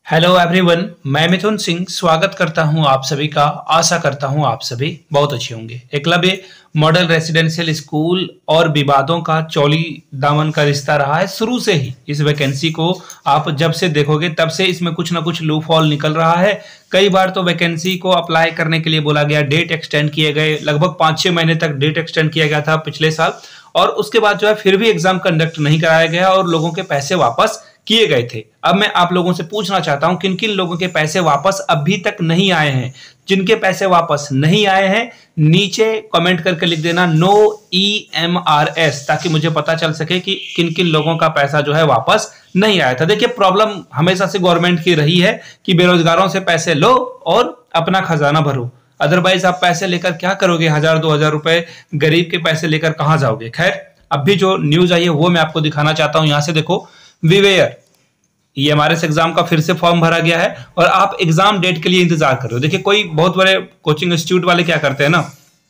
Hello everyone, मैं मिथुन सिंह स्वागत करता हूं आप सभी का। आशा करता हूं आप सभी बहुत अच्छे होंगे। एकलव्य मॉडल रेसिडेंशियल स्कूल और विवादों का चौली दामन का रिश्ता रहा है शुरू से ही। इस वैकेंसी को आप जब से देखोगे तब से इसमें कुछ ना कुछ लूप हॉल निकल रहा है। कई बार तो वैकेंसी को अप्लाई करने के लिए बोला गया, डेट एक्सटेंड किए गए, लगभग 5-6 महीने तक डेट एक्सटेंड किया गया था पिछले साल, और उसके बाद जो है फिर भी एग्जाम कंडक्ट नहीं कराया गया और लोगों के पैसे वापस किए गए थे। अब मैं आप लोगों से पूछना चाहता हूं किन किन लोगों के पैसे वापस अभी तक नहीं आए हैं। जिनके पैसे वापस नहीं आए हैं नीचे कमेंट करके लिख देना नो EMRS, ताकि मुझे पता चल सके कि किन किन लोगों का पैसा जो है वापस नहीं आया था। देखिए, प्रॉब्लम हमेशा से गवर्नमेंट की रही है कि बेरोजगारों से पैसे लो और अपना खजाना भरो, अदरवाइज आप पैसे लेकर क्या करोगे? 1000-2000 रुपए गरीब के पैसे लेकर कहां जाओगे? खैर, अब भी जो न्यूज आई है वो मैं आपको दिखाना चाहता हूं। यहां से देखो, विवेयर EMRS एग्जाम का फिर से फॉर्म भरा गया है और आप एग्जाम डेट के लिए इंतजार कर रहे हो। देखिए, कोई बहुत बड़े कोचिंग इंस्टीट्यूट वाले क्या करते हैं ना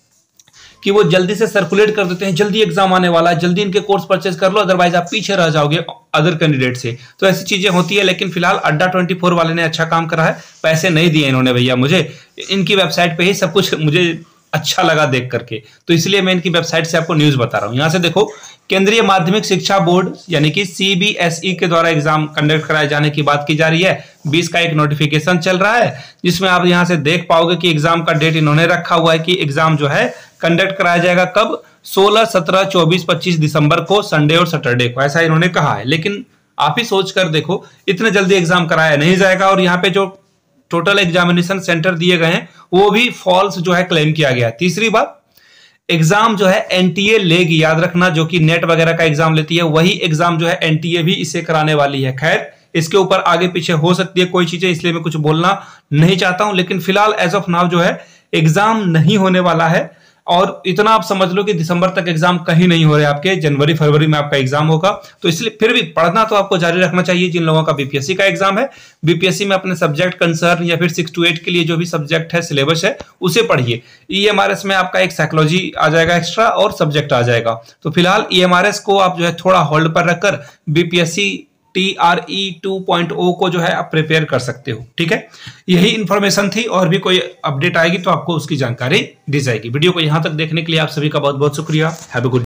कि वो जल्दी से सर्कुलेट कर देते हैं, जल्दी एग्जाम आने वाला है, जल्दी इनके कोर्स परचेज कर लो, अदरवाइज आप पीछे रह जाओगे अदर कैंडिडेट से। तो ऐसी चीजें होती है, लेकिन फिलहाल अड्डा 24 वाले ने अच्छा काम करा है। पैसे नहीं दिए इन्होंने भैया मुझे, इनकी वेबसाइट पे ही सब कुछ मुझे अच्छा लगा देख करके, तो इसलिए मैं इनकी वेबसाइट से आपको न्यूज बता रहा हूं। यहां से देखो, केंद्रीय माध्यमिक शिक्षा बोर्ड यानी कि CBSE के द्वारा एग्जाम कंडक्ट कराए जाने की बात की जा रही है। 20 का एक नोटिफिकेशन चल रहा है जिसमें आप यहां से देख पाओगे कि एग्जाम का डेट इन्होंने रखा हुआ है कि एग्जाम जो है कंडक्ट कराया जाएगा कब? 16, 17, 24, 25 दिसंबर को, संडे और सैटरडे को, ऐसा इन्होंने कहा है। लेकिन आप ही सोच कर देखो, इतने जल्दी एग्जाम कराया नहीं जाएगा और यहाँ पे जो टोटल एग्जामिनेशन सेंटर दिए गए हैं वो भी फॉल्स जो है क्लेम किया गया है। तीसरी बात, एग्जाम जो है NTA लेगी, याद रखना, जो कि नेट वगैरह का एग्जाम लेती है, वही एग्जाम जो है NTA भी इसे कराने वाली है। खैर, इसके ऊपर आगे पीछे हो सकती है कोई चीजें, इसलिए मैं कुछ बोलना नहीं चाहता हूं, लेकिन फिलहाल एज ऑफ नाउ जो है एग्जाम नहीं होने वाला है। और इतना आप समझ लो कि दिसंबर तक एग्जाम कहीं नहीं हो रहे आपके, जनवरी फरवरी में आपका एग्जाम होगा। तो इसलिए फिर भी पढ़ना तो आपको जारी रखना चाहिए। जिन लोगों का BPSC का एग्जाम है, BPSC में अपने सब्जेक्ट कंसर्न या फिर 6 to 8 के लिए जो भी सब्जेक्ट है, सिलेबस है, उसे पढ़िए। EMRS में आपका एक साइकोलॉजी आ जाएगा एक्स्ट्रा और सब्जेक्ट आ जाएगा। तो फिलहाल EMRS को आप जो है थोड़ा होल्ड पर रखकर BPSC TRE 2.0 को जो है आप प्रिपेयर कर सकते हो। ठीक है, यही इंफॉर्मेशन थी, और भी कोई अपडेट आएगी तो आपको उसकी जानकारी दी जाएगी। वीडियो को यहां तक देखने के लिए आप सभी का बहुत बहुत शुक्रिया। Have a good